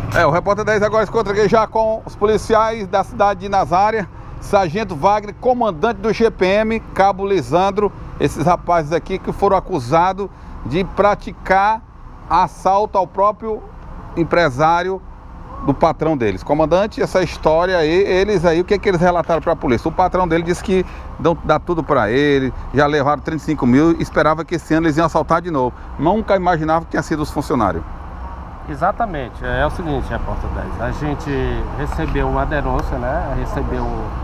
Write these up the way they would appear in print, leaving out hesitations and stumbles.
O Repórter 10 agora se encontra aqui já com os policiais da cidade de Nazária, Sargento Wagner, comandante do GPM, Cabo Lisandro, esses rapazes aqui que foram acusados de praticar assalto ao próprio empresário do patrão deles. Comandante, essa história aí, eles aí, o que é que eles relataram para a polícia? O patrão dele disse que dá tudo para ele, já levaram 35 mil, esperava que esse ano eles iam assaltar de novo. Nunca imaginava que tinha sido os funcionários. Exatamente, é o seguinte, Repórter 10, a gente recebeu uma denúncia, né? Recebeu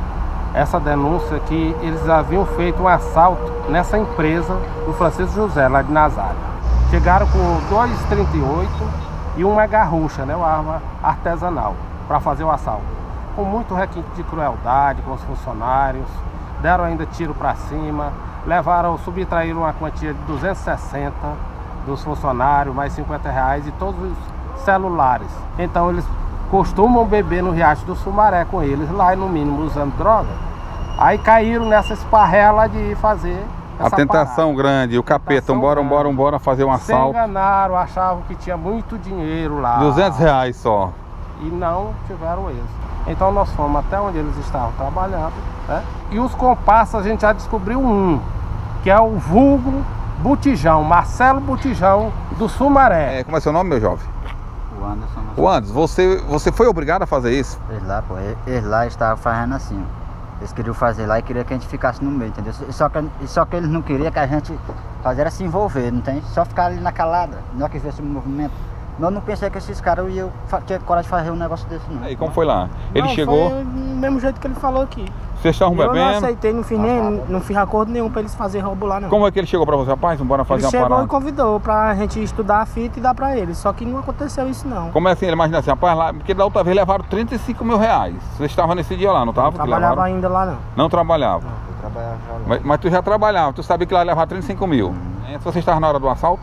essa denúncia que eles haviam feito um assalto nessa empresa do Francisco José, lá de Nazária. Chegaram com 2,38 e uma garrucha, né? Uma arma artesanal, para fazer o assalto. Com muito requinte de crueldade com os funcionários, deram ainda tiro para cima, subtraíram uma quantia de 260 dos funcionários, mais R$50 e todos os celulares. Então eles costumam beber no Riacho do Sumaré com eles, lá no mínimo usando droga. Aí caíram nessa esparrela de fazer essa a tentação parada. grande, o capeta, bora fazer um assalto. Se enganaram, achavam que tinha muito dinheiro lá. R$200 só. E não tiveram êxito. Então nós fomos até onde eles estavam trabalhando, né? E os comparsas a gente já descobriu um, que é o vulgo Botijão, Marcelo Botijão do Sumaré. Como é seu nome, meu jovem? O Anderson. O Anderson, você foi obrigado a fazer isso? Eles lá estavam fazendo assim, ó. Eles queriam fazer lá e queriam que a gente ficasse no meio, entendeu? Só que eles não queriam que a gente fizesse se envolver, não tem? Só ficar ali na calada, não que visse o movimento. Eu não pensei que esses caras iam ter coragem de fazer um negócio desse, não. E como foi lá? Ele chegou... Foi do mesmo jeito que ele falou aqui. Vocês estavam bebendo? Eu não aceitei, não fiz acordo nenhum pra eles fazerem roubo lá, não. Como é que ele chegou pra você? Rapaz, bora fazer ele uma parada. Ele chegou e convidou pra gente estudar a fita e dar pra eles, só que não aconteceu isso, não. Como é assim? Ele imagina assim, rapaz, lá, porque da outra vez levaram 35 mil reais. Você estava nesse dia lá, não estava? Não trabalhava ainda lá, não. Não trabalhava? Não, eu trabalhava já lá. Mas tu já trabalhava, tu sabia que lá ia levar 35 mil. Você estava na hora do assalto?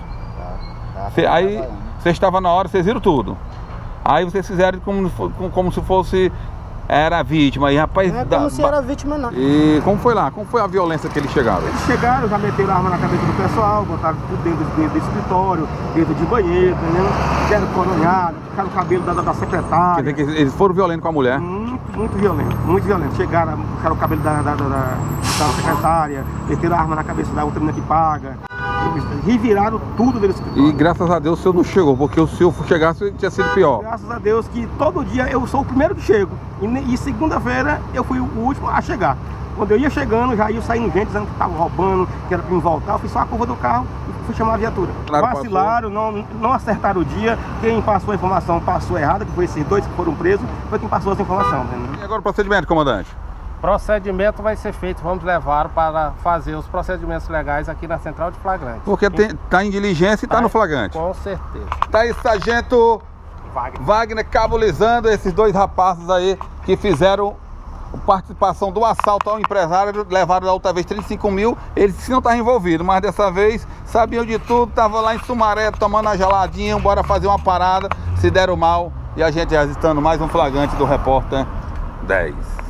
Aí você estava na hora, vocês viram tudo. Aí vocês fizeram como se fosse... Era vítima, e rapaz... Não é como se era vítima, não. E como foi lá? Como foi a violência que eles chegaram? Eles chegaram, já meteram a arma na cabeça do pessoal, botaram tudo dentro do escritório, dentro de banheiro, entendeu? Fizeram coronhado, ficaram o cabelo da secretária. Quer dizer que eles foram violentos com a mulher? Muito violento, muito violento. Chegaram, ficaram o cabelo da secretária, meteram a arma na cabeça da outra menina que paga. Reviraram tudo dentro do escritório. E graças a Deus o senhor não chegou, porque se o senhor chegasse tinha sido pior. Graças a Deus que todo dia eu sou o primeiro que chego. E segunda-feira eu fui o último a chegar. Quando eu ia chegando, já ia saindo gente dizendo que estavam roubando, que era para me voltar. Eu fiz só a curva do carro e fui chamar a viatura. Vacilaram, não acertaram o dia. Quem passou a informação passou errada, que foi esses dois que foram presos, foi quem passou essa informação. Entendeu? E agora o procedimento, comandante? Procedimento vai ser feito, vamos levar para fazer os procedimentos legais aqui na Central de Flagrante. Porque está em diligência e está no flagrante. Com certeza. Tá aí, Sargento Wagner, Cabo Lisandro, esses dois rapazes aí que fizeram participação do assalto ao empresário, levaram da outra vez 35 mil, eles não estavam envolvidos, mas dessa vez sabiam de tudo, estavam lá em Sumaré tomando a geladinha, bora fazer uma parada, se deram mal e a gente registrando mais um flagrante do Repórter 10.